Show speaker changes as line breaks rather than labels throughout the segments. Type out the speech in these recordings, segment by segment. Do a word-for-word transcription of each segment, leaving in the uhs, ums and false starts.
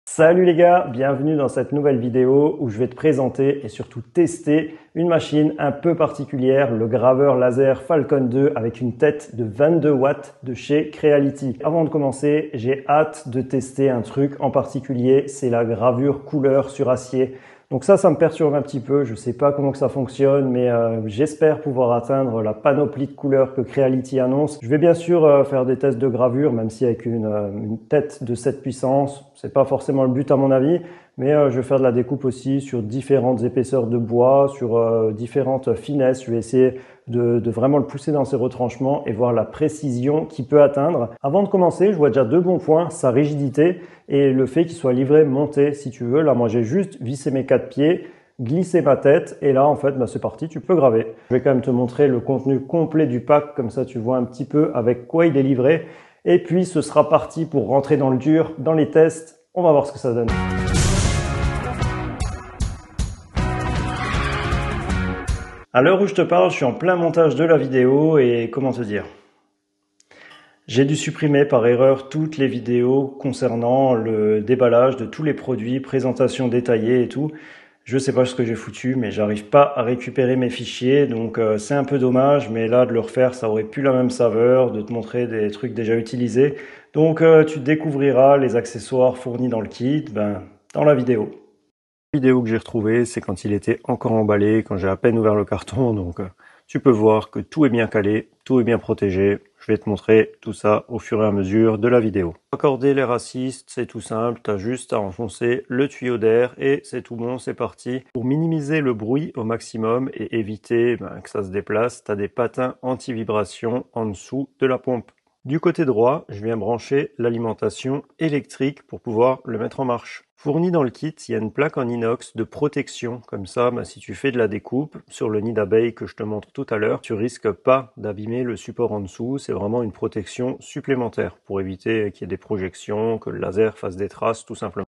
Salut les gars, bienvenue dans cette nouvelle vidéo où je vais te présenter et surtout tester une machine un peu particulière, le graveur laser Falcon deux avec une tête de vingt-deux watts de chez Creality. Avant de commencer, j'ai hâte de tester un truc en particulier, c'est la gravure couleur sur acier. Donc ça, ça me perturbe un petit peu, je sais pas comment que ça fonctionne, mais euh, j'espère pouvoir atteindre la panoplie de couleurs que Creality annonce. Je vais bien sûr euh, faire des tests de gravure, même si avec une, euh, une tête de cette puissance, c'est pas forcément le but à mon avis, mais euh, je vais faire de la découpe aussi sur différentes épaisseurs de bois, sur euh, différentes finesses. Je vais essayer de, de vraiment le pousser dans ses retranchements et voir la précision qu'il peut atteindre. Avant de commencer, je vois déjà deux bons points, sa rigidité et le fait qu'il soit livré monté si tu veux. Là, moi, j'ai juste vissé mes quatre pieds, glissé ma tête et là, en fait, bah, c'est parti, tu peux graver. Je vais quand même te montrer le contenu complet du pack, comme ça tu vois un petit peu avec quoi il est livré. Et puis, ce sera parti pour rentrer dans le dur, dans les tests. On va voir ce que ça donne. À l'heure où je te parle, je suis en plein montage de la vidéo et comment te dire ? J'ai dû supprimer par erreur toutes les vidéos concernant le déballage de tous les produits, présentation détaillée et tout. Je sais pas ce que j'ai foutu, mais j'arrive pas à récupérer mes fichiers, donc euh, c'est un peu dommage, mais là de le refaire, ça aurait plus la même saveur, de te montrer des trucs déjà utilisés. Donc euh, tu découvriras les accessoires fournis dans le kit, ben, dans la vidéo. La vidéo que j'ai retrouvée, c'est quand il était encore emballé, quand j'ai à peine ouvert le carton, donc euh, tu peux voir que tout est bien calé, tout est bien protégé. Je vais te montrer tout ça au fur et à mesure de la vidéo. Accorder l'air assist, c'est tout simple, tu as juste à enfoncer le tuyau d'air et c'est tout bon, c'est parti. Pour minimiser le bruit au maximum et éviter ben, que ça se déplace, tu as des patins anti-vibration en dessous de la pompe. Du côté droit, je viens brancher l'alimentation électrique pour pouvoir le mettre en marche. Fourni dans le kit, il y a une plaque en inox de protection, comme ça, bah, si tu fais de la découpe sur le nid d'abeille que je te montre tout à l'heure, tu risques pas d'abîmer le support en dessous, c'est vraiment une protection supplémentaire pour éviter qu'il y ait des projections, que le laser fasse des traces tout simplement.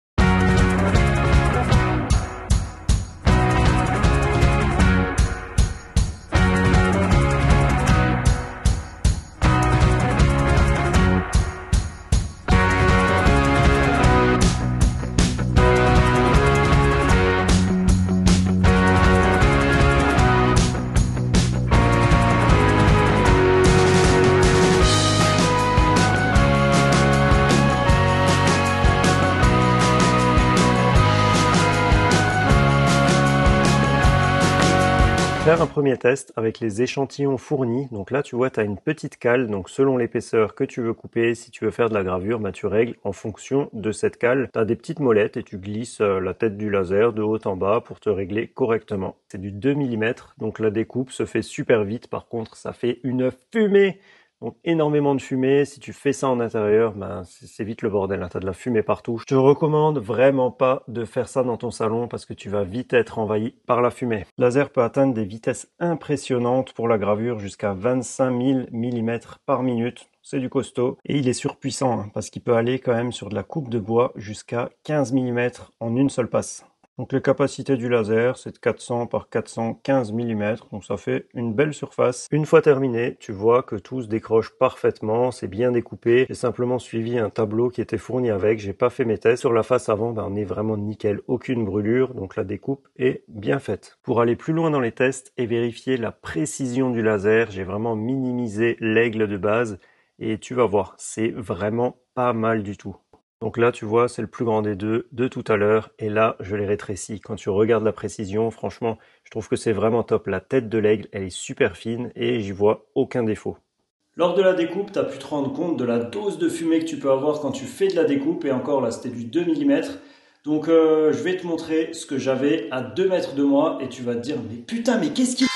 Faire un premier test avec les échantillons fournis. Donc là, tu vois, tu as une petite cale. Donc selon l'épaisseur que tu veux couper, si tu veux faire de la gravure, bah, tu règles en fonction de cette cale. Tu as des petites molettes et tu glisses la tête du laser de haut en bas pour te régler correctement. C'est du deux millimètres, donc la découpe se fait super vite. Par contre, ça fait une fumée. Donc énormément de fumée, si tu fais ça en intérieur, ben c'est vite le bordel, hein. T'as de la fumée partout. Je te recommande vraiment pas de faire ça dans ton salon parce que tu vas vite être envahi par la fumée. Le laser peut atteindre des vitesses impressionnantes pour la gravure jusqu'à vingt-cinq mille millimètres par minute. C'est du costaud et il est surpuissant hein, parce qu'il peut aller quand même sur de la coupe de bois jusqu'à quinze millimètres en une seule passe. Donc la capacité du laser, c'est de quatre cents par quatre cent quinze millimètres, donc ça fait une belle surface. Une fois terminé, tu vois que tout se décroche parfaitement, c'est bien découpé. J'ai simplement suivi un tableau qui était fourni avec, j'ai pas fait mes tests. Sur la face avant, ben, on est vraiment nickel, aucune brûlure, donc la découpe est bien faite. Pour aller plus loin dans les tests et vérifier la précision du laser, j'ai vraiment minimisé l'aigle de base et tu vas voir, c'est vraiment pas mal du tout. Donc là, tu vois, c'est le plus grand des deux de tout à l'heure. Et là, je l'ai rétréci. Quand tu regardes la précision, franchement, je trouve que c'est vraiment top. La tête de l'aigle, elle est super fine et j'y vois aucun défaut. Lors de la découpe, tu as pu te rendre compte de la dose de fumée que tu peux avoir quand tu fais de la découpe. Et encore, là, c'était du deux millimètres. Donc, euh, je vais te montrer ce que j'avais à deux mètres de moi. Et tu vas te dire, mais putain, mais qu'est-ce qu'il...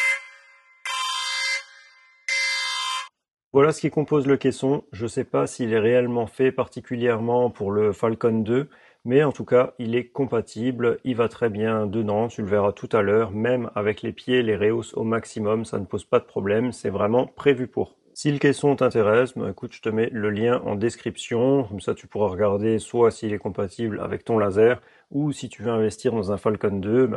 Voilà ce qui compose le caisson. Je ne sais pas s'il est réellement fait particulièrement pour le Falcon deux, mais en tout cas, il est compatible, il va très bien dedans, tu le verras tout à l'heure, même avec les pieds, les rehausses au maximum, ça ne pose pas de problème, c'est vraiment prévu pour. Si le caisson t'intéresse, bah écoute, je te mets le lien en description, comme ça tu pourras regarder soit s'il est compatible avec ton laser, ou si tu veux investir dans un Falcon deux, bah,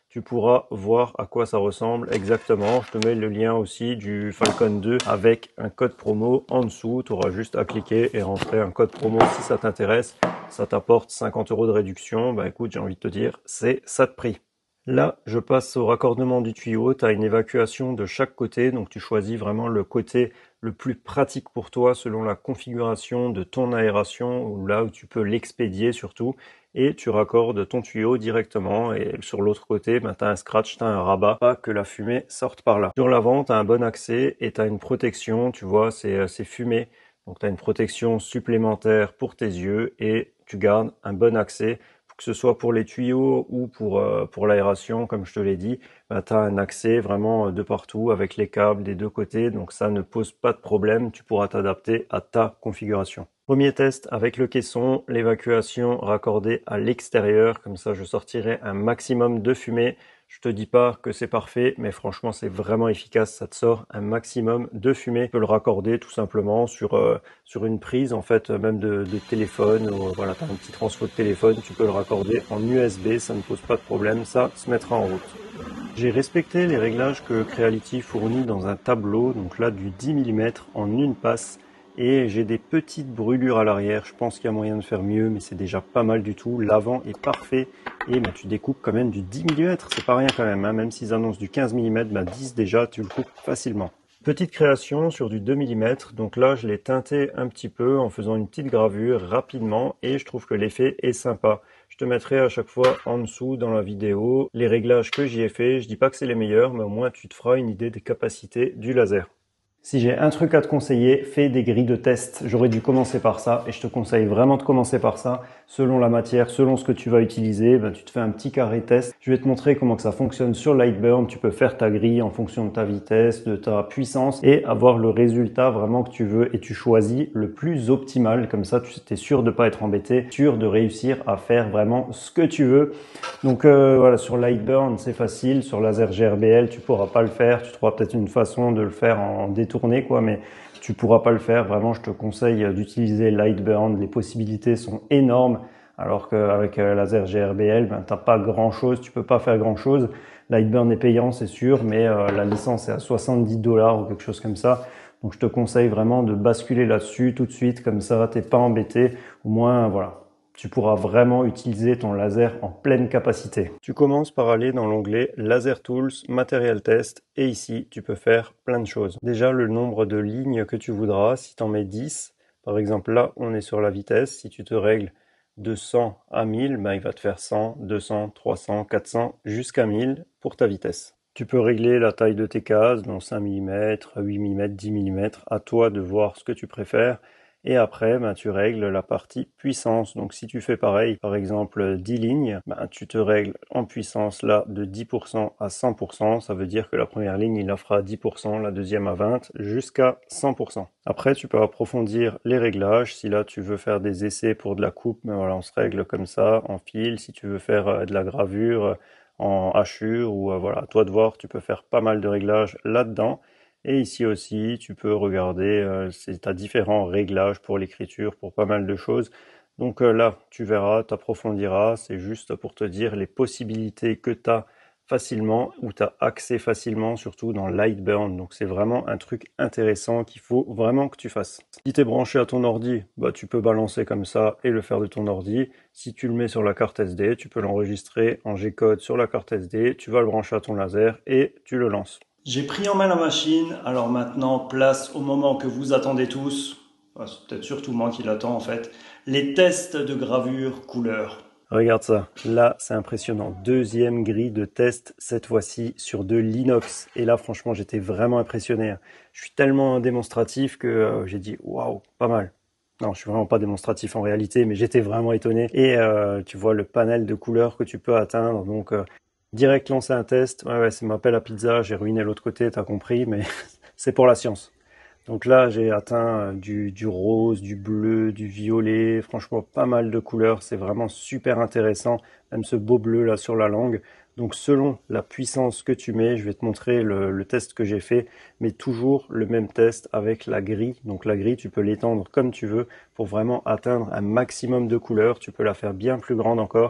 tu pourras voir à quoi ça ressemble exactement. Je te mets le lien aussi du Falcon deux avec un code promo en dessous. Tu auras juste à cliquer et rentrer un code promo si ça t'intéresse. Ça t'apporte cinquante euros de réduction. Bah écoute, j'ai envie de te dire, c'est ça de prix. Là, je passe au raccordement du tuyau. Tu as une évacuation de chaque côté, donc tu choisis vraiment le côté le plus pratique pour toi selon la configuration de ton aération, ou là où tu peux l'expédier surtout, et tu raccordes ton tuyau directement, et sur l'autre côté, ben, tu as un scratch, tu as un rabat, pas que la fumée sorte par là. Sur l'avant, tu as un bon accès et tu as une protection, tu vois, c'est fumé, donc tu as une protection supplémentaire pour tes yeux et tu gardes un bon accès. Que ce soit pour les tuyaux ou pour, euh, pour l'aération, comme je te l'ai dit, bah, tu as un accès vraiment de partout avec les câbles des deux côtés, donc ça ne pose pas de problème, tu pourras t'adapter à ta configuration. Premier test avec le caisson, l'évacuation raccordée à l'extérieur, comme ça je sortirai un maximum de fumée. Je te dis pas que c'est parfait, mais franchement c'est vraiment efficace, ça te sort un maximum de fumée. Tu peux le raccorder tout simplement sur, euh, sur une prise en fait, même de, de téléphone, ou voilà, tu as un petit transfo de téléphone, tu peux le raccorder en U S B, ça ne pose pas de problème, ça se mettra en route. J'ai respecté les réglages que Creality fournit dans un tableau, donc là du dix millimètres en une passe. Et j'ai des petites brûlures à l'arrière, je pense qu'il y a moyen de faire mieux, mais c'est déjà pas mal du tout. L'avant est parfait et bah, tu découpes quand même du dix millimètres, c'est pas rien quand même, hein. Même s'ils annoncent du quinze millimètres, bah, dix déjà, tu le coupes facilement. Petite création sur du deux millimètres, donc là je l'ai teinté un petit peu en faisant une petite gravure rapidement et je trouve que l'effet est sympa. Je te mettrai à chaque fois en dessous dans la vidéo les réglages que j'y ai fait. Je dis pas que c'est les meilleurs, mais au moins tu te feras une idée des capacités du laser. Si j'ai un truc à te conseiller, fais des grilles de test. J'aurais dû commencer par ça et je te conseille vraiment de commencer par ça. Selon la matière, selon ce que tu vas utiliser, ben, tu te fais un petit carré test. Je vais te montrer comment que ça fonctionne sur Lightburn. Tu peux faire ta grille en fonction de ta vitesse, de ta puissance et avoir le résultat vraiment que tu veux et tu choisis le plus optimal. Comme ça, tu es sûr de pas être embêté, sûr de réussir à faire vraiment ce que tu veux. Donc euh, voilà, sur Lightburn, c'est facile. Sur Laser G R B L, tu pourras pas le faire. Tu trouveras peut-être une façon de le faire en détourné, quoi, mais tu pourras pas le faire. Vraiment, je te conseille d'utiliser Lightburn. Les possibilités sont énormes. Alors qu'avec Laser G R B L, ben, t'as pas grand chose, tu peux pas faire grand chose. Lightburn est payant, c'est sûr, mais euh, la licence est à soixante-dix dollars ou quelque chose comme ça. Donc je te conseille vraiment de basculer là-dessus tout de suite, comme ça t'es pas embêté. Au moins, voilà, tu pourras vraiment utiliser ton laser en pleine capacité. Tu commences par aller dans l'onglet Laser Tools, Material Test, et ici tu peux faire plein de choses. Déjà le nombre de lignes que tu voudras, si tu en mets dix, par exemple là on est sur la vitesse, si tu te règles de cent à mille, ben il va te faire cent, deux cents, trois cents, quatre cents, jusqu'à mille pour ta vitesse. Tu peux régler la taille de tes cases, donc cinq millimètres, huit millimètres, dix millimètres, à toi de voir ce que tu préfères. Et après, ben, tu règles la partie puissance. Donc si tu fais pareil, par exemple dix lignes, ben, tu te règles en puissance là de dix pour cent à cent pour cent. Ça veut dire que la première ligne, il la fera à dix pour cent, la deuxième à vingt pour cent, jusqu'à cent pour cent. Après, tu peux approfondir les réglages. Si là, tu veux faire des essais pour de la coupe, ben, voilà, on se règle comme ça, en fil. Si tu veux faire euh, de la gravure en hachure, ou euh, voilà, à toi de voir, tu peux faire pas mal de réglages là-dedans. Et ici aussi, tu peux regarder, euh, tu as différents réglages pour l'écriture, pour pas mal de choses. Donc euh, là, tu verras, tu approfondiras, c'est juste pour te dire les possibilités que tu as facilement, ou tu as accès facilement, surtout dans Lightburn. Donc c'est vraiment un truc intéressant qu'il faut vraiment que tu fasses. Si tu es branché à ton ordi, bah, tu peux balancer comme ça et le faire de ton ordi. Si tu le mets sur la carte S D, tu peux l'enregistrer en G-code sur la carte S D, tu vas le brancher à ton laser et tu le lances. J'ai pris en main la machine, alors maintenant place au moment que vous attendez tous, enfin, c'est peut-être surtout moi qui l'attends en fait, les tests de gravure couleur. Regarde ça, là c'est impressionnant, deuxième grille de test cette fois-ci sur de l'inox, et là franchement j'étais vraiment impressionné. Je suis tellement démonstratif que euh, j'ai dit waouh, pas mal. Non, je suis vraiment pas démonstratif en réalité, mais j'étais vraiment étonné. Et euh, tu vois le panel de couleurs que tu peux atteindre, donc euh, direct lancer un test. Ouais, ouais, c'est ma pelle à pizza, j'ai ruiné l'autre côté, t'as compris, mais c'est pour la science. Donc là, j'ai atteint du, du rose, du bleu, du violet, franchement pas mal de couleurs, c'est vraiment super intéressant, même ce beau bleu là sur la langue. Donc selon la puissance que tu mets, je vais te montrer le, le test que j'ai fait, mais toujours le même test avec la grille. Donc la grille, tu peux l'étendre comme tu veux pour vraiment atteindre un maximum de couleurs, tu peux la faire bien plus grande encore.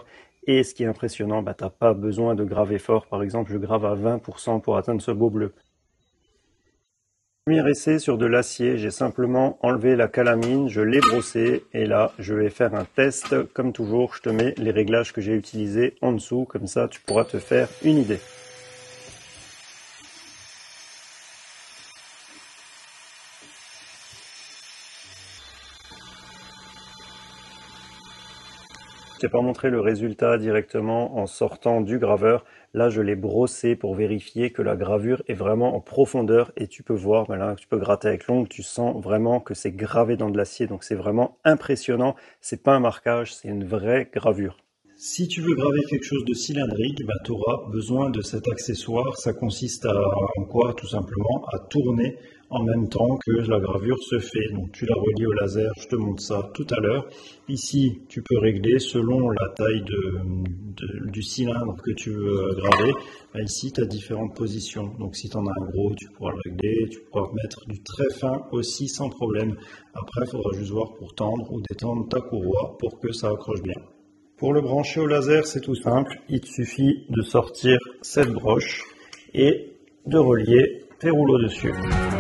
Et ce qui est impressionnant, bah, t'as pas besoin de graver fort. Par exemple, je grave à vingt pour cent pour atteindre ce beau bleu. Premier essai sur de l'acier, j'ai simplement enlevé la calamine, je l'ai brossé et là je vais faire un test. Comme toujours, je te mets les réglages que j'ai utilisés en dessous, comme ça tu pourras te faire une idée. Je t'ai pas montré le résultat directement en sortant du graveur. Là, je l'ai brossé pour vérifier que la gravure est vraiment en profondeur et tu peux voir, ben là, tu peux gratter avec l'ongle, tu sens vraiment que c'est gravé dans de l'acier. Donc c'est vraiment impressionnant. C'est pas un marquage, c'est une vraie gravure. Si tu veux graver quelque chose de cylindrique, bah, tu auras besoin de cet accessoire. Ça consiste à en quoi? Tout simplement à tourner en même temps que la gravure se fait. Donc tu la relis au laser, je te montre ça tout à l'heure. Ici, tu peux régler selon la taille de, de, du cylindre que tu veux graver. Bah, ici, tu as différentes positions. Donc si tu en as un gros, tu pourras le régler. Tu pourras mettre du très fin aussi sans problème. Après, il faudra juste voir pour tendre ou détendre ta courroie pour que ça accroche bien. Pour le brancher au laser, c'est tout simple. Il te suffit de sortir cette broche et de relier tes rouleaux dessus.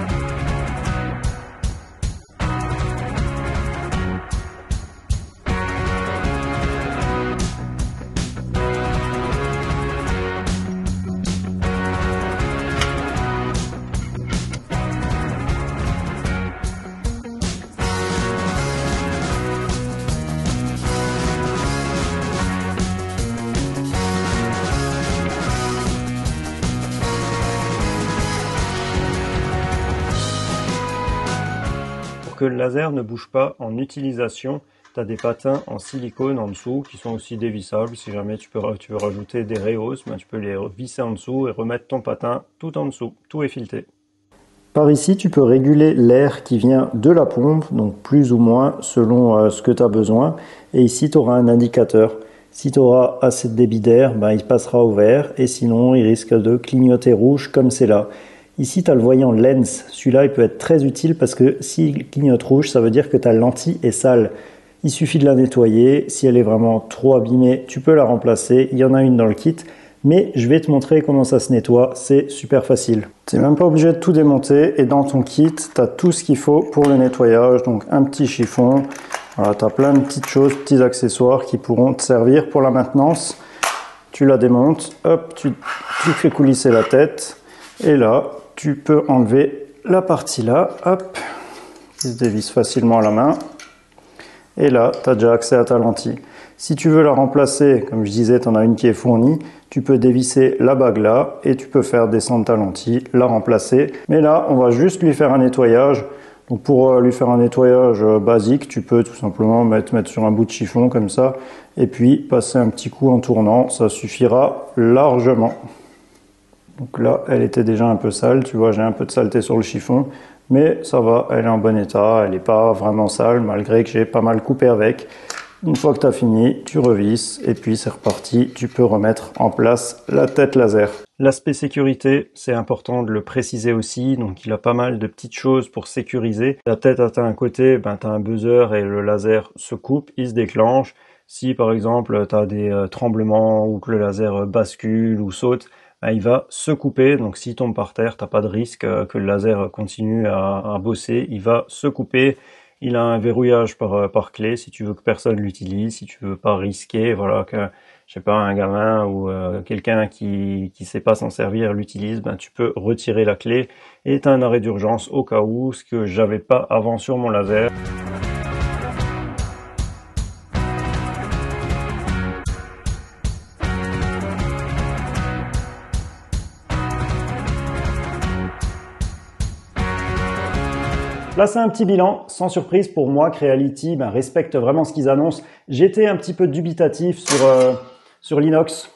Que le laser ne bouge pas en utilisation, tu as des patins en silicone en dessous qui sont aussi dévissables. Si jamais tu, peux, tu veux rajouter des rehausses, ben tu peux les visser en dessous et remettre ton patin tout en dessous. Tout est fileté. Par ici, tu peux réguler l'air qui vient de la pompe, donc plus ou moins selon euh, ce que tu as besoin. Et ici, tu auras un indicateur. Si tu auras assez de débit d'air, ben, il passera au vert et sinon, il risque de clignoter rouge comme c'est là. Ici, tu as le voyant lens. Celui-là, il peut être très utile parce que s'il clignote rouge, ça veut dire que ta lentille est sale. Il suffit de la nettoyer. Si elle est vraiment trop abîmée, tu peux la remplacer. Il y en a une dans le kit. Mais je vais te montrer comment ça se nettoie. C'est super facile. Tu n'es même pas obligé de tout démonter. Et dans ton kit, tu as tout ce qu'il faut pour le nettoyage. Donc, un petit chiffon. Voilà, tu as plein de petites choses, petits accessoires qui pourront te servir pour la maintenance. Tu la démontes. Hop, tu, tu fais coulisser la tête. Et là, tu peux enlever la partie là, hop, qui se dévisse facilement à la main. Et là, tu as déjà accès à ta lentille. Si tu veux la remplacer, comme je disais, tu en as une qui est fournie, tu peux dévisser la bague là et tu peux faire descendre ta lentille, la remplacer. Mais là, on va juste lui faire un nettoyage. Donc pour lui faire un nettoyage basique, tu peux tout simplement mettre, mettre sur un bout de chiffon comme ça et puis passer un petit coup en tournant, ça suffira largement. Donc là, elle était déjà un peu sale, tu vois, j'ai un peu de saleté sur le chiffon, mais ça va, elle est en bon état, elle n'est pas vraiment sale, malgré que j'ai pas mal coupé avec. Une fois que tu as fini, tu revisses, et puis c'est reparti, tu peux remettre en place la tête laser. L'aspect sécurité, c'est important de le préciser aussi, donc il a pas mal de petites choses pour sécuriser. La tête atteint un côté, ben, tu as un buzzer et le laser se coupe, il se déclenche. Si par exemple, tu as des euh, tremblements ou que le laser bascule ou saute, il va se couper, donc s'il tombe par terre, t'as pas de risque que le laser continue à, à bosser, il va se couper. Il a un verrouillage par, par clé si tu veux que personne l'utilise, si tu veux pas risquer, voilà, que, je sais pas, un gamin ou euh, quelqu'un qui qui sait pas s'en servir l'utilise, ben tu peux retirer la clé et t'as un arrêt d'urgence au cas où, ce que j'avais pas avant sur mon laser. Là, c'est un petit bilan, sans surprise pour moi, Creality ben, respecte vraiment ce qu'ils annoncent. J'étais un petit peu dubitatif sur, euh, sur l'inox.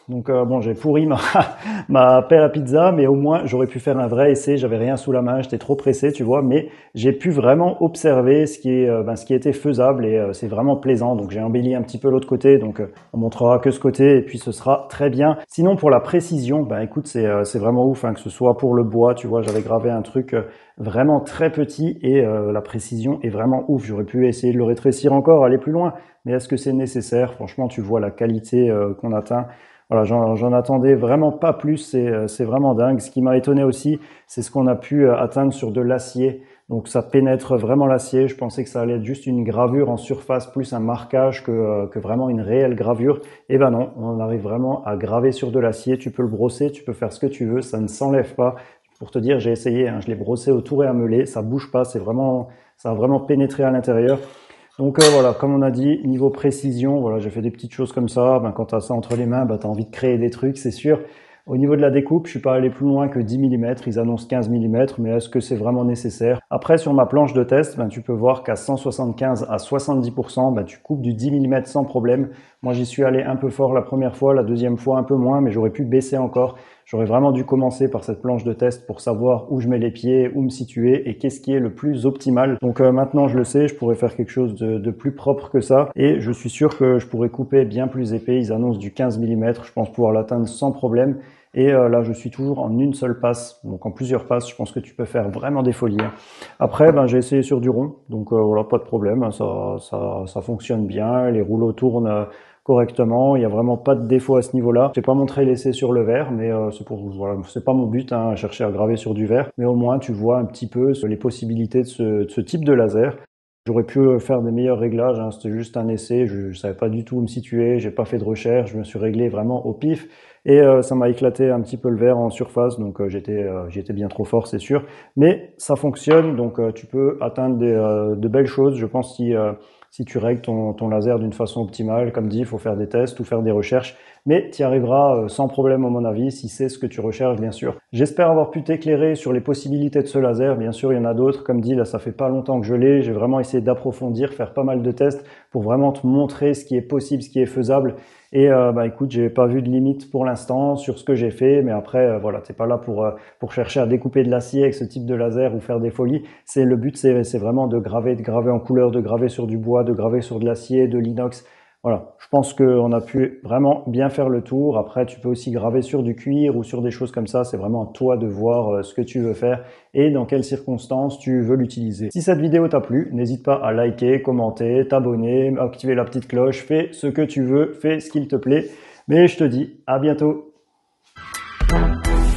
Donc euh, bon, j'ai pourri ma, ma pelle à pizza, mais au moins j'aurais pu faire un vrai essai. J'avais rien sous la main, j'étais trop pressé, tu vois. Mais j'ai pu vraiment observer ce qui est, euh, ben, ce qui était faisable et euh, c'est vraiment plaisant. Donc j'ai embelli un petit peu l'autre côté, donc euh, on montrera que ce côté et puis ce sera très bien. Sinon pour la précision, ben écoute, c'est euh, c'est vraiment ouf, hein, que ce soit pour le bois, tu vois. J'avais gravé un truc euh, vraiment très petit et euh, la précision est vraiment ouf. J'aurais pu essayer de le rétrécir encore, aller plus loin. Mais est-ce que c'est nécessaire? Franchement, tu vois la qualité euh, qu'on atteint. Voilà, j'en attendais vraiment pas plus, c'est c'est vraiment dingue. Ce qui m'a étonné aussi, c'est ce qu'on a pu atteindre sur de l'acier. Donc ça pénètre vraiment l'acier. Je pensais que ça allait être juste une gravure en surface plus un marquage que, que vraiment une réelle gravure. Et ben non, on arrive vraiment à graver sur de l'acier. Tu peux le brosser, tu peux faire ce que tu veux, ça ne s'enlève pas. Pour te dire, j'ai essayé, hein, je l'ai brossé au tour et à meuler, ça bouge pas, c'est vraiment, ça a vraiment pénétré à l'intérieur. Donc euh, voilà, comme on a dit, niveau précision, voilà, j'ai fait des petites choses comme ça. Ben, quand tu as ça entre les mains, ben, tu as envie de créer des trucs, c'est sûr. Au niveau de la découpe, je suis pas allé plus loin que dix millimètres, ils annoncent quinze millimètres, mais est-ce que c'est vraiment nécessaire? Après, sur ma planche de test, ben, tu peux voir qu'à cent soixante-quinze à soixante-dix pour cent, ben, tu coupes du dix millimètres sans problème. Moi, j'y suis allé un peu fort la première fois, la deuxième fois un peu moins, mais j'aurais pu baisser encore. J'aurais vraiment dû commencer par cette planche de test pour savoir où je mets les pieds, où me situer et qu'est-ce qui est le plus optimal. Donc euh, maintenant je le sais, je pourrais faire quelque chose de, de plus propre que ça et je suis sûr que je pourrais couper bien plus épais. Ils annoncent du quinze millimètres, je pense pouvoir l'atteindre sans problème. Et euh, là, je suis toujours en une seule passe, donc en plusieurs passes. Je pense que tu peux faire vraiment des folies. Après, ben, j'ai essayé sur du rond, donc euh, voilà, pas de problème. Ça, ça, ça fonctionne bien. Les rouleaux tournent euh, correctement. Il n'y a vraiment pas de défaut à ce niveau-là. Je n'ai pas montré l'essai sur le verre, mais euh, c'est pour voilà, c'est pas mon but, hein, chercher à graver sur du verre. Mais au moins, tu vois un petit peu les possibilités de ce, de ce type de laser. J'aurais pu faire des meilleurs réglages, hein, c'était juste un essai, je, je savais pas du tout où me situer, j'ai pas fait de recherche, je me suis réglé vraiment au pif et euh, ça m'a éclaté un petit peu le verre en surface, donc euh, j'étais euh, j'étais bien trop fort, c'est sûr, mais ça fonctionne, donc euh, tu peux atteindre des, euh, de belles choses, je pense, si euh, si tu règles ton, ton laser d'une façon optimale. Comme dit, il faut faire des tests ou faire des recherches, mais tu y arriveras sans problème à mon avis, si c'est ce que tu recherches, bien sûr. J'espère avoir pu t'éclairer sur les possibilités de ce laser. Bien sûr, il y en a d'autres. Comme dit, là, ça fait pas longtemps que je l'ai. J'ai vraiment essayé d'approfondir, faire pas mal de tests pour vraiment te montrer ce qui est possible, ce qui est faisable. Et euh, bah écoute, j'ai pas vu de limite pour l'instant sur ce que j'ai fait, mais après euh, voilà, t'es pas là pour euh, pour chercher à découper de l'acier avec ce type de laser ou faire des folies. C'est le but, c'est c'est vraiment de graver, de graver en couleur, de graver sur du bois, de graver sur de l'acier, de l'inox. Voilà, je pense qu'on a pu vraiment bien faire le tour. Après, tu peux aussi graver sur du cuir ou sur des choses comme ça. C'est vraiment à toi de voir ce que tu veux faire et dans quelles circonstances tu veux l'utiliser. Si cette vidéo t'a plu, n'hésite pas à liker, commenter, t'abonner, activer la petite cloche. Fais ce que tu veux, fais ce qu'il te plaît. Mais je te dis à bientôt.